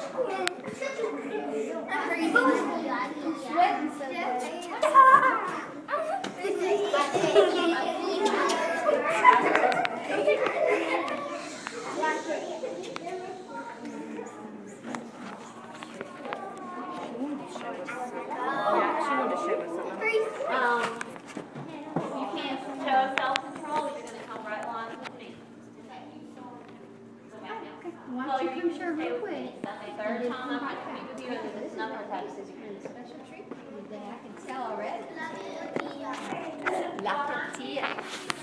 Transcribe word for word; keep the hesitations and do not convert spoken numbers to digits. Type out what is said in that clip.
Sweating so Um, you can't show self-control, you're going to come right along with me. why don't you come share real quick? That's the third time I'm going to speak with you, and this is number text. This is kind of special treatment that I can tell already. La petite.